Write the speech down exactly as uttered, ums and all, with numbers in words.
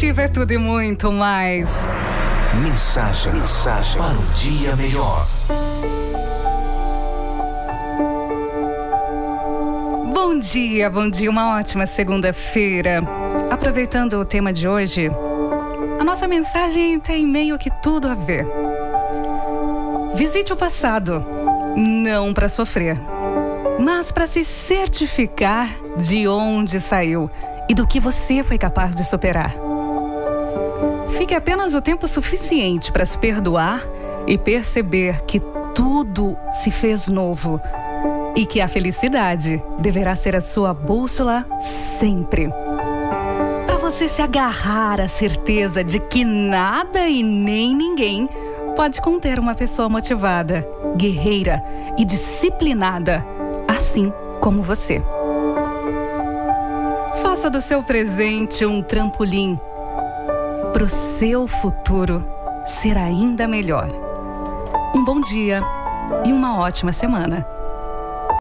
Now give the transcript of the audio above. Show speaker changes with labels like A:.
A: positiva é tudo e muito mais.
B: Mensagem, mensagem para um dia melhor.
A: Bom dia, bom dia, uma ótima segunda-feira. Aproveitando o tema de hoje, a nossa mensagem tem meio que tudo a ver. Visite o passado, não para sofrer, mas para se certificar de onde saiu e do que você foi capaz de superar. Fique apenas o tempo suficiente para se perdoar e perceber que tudo se fez novo e que a felicidade deverá ser a sua bússola sempre. Para você se agarrar à certeza de que nada e nem ninguém pode conter uma pessoa motivada, guerreira e disciplinada, assim como você. Faça do seu presente um trampolim para o seu futuro ser ainda melhor. Um bom dia e uma ótima semana.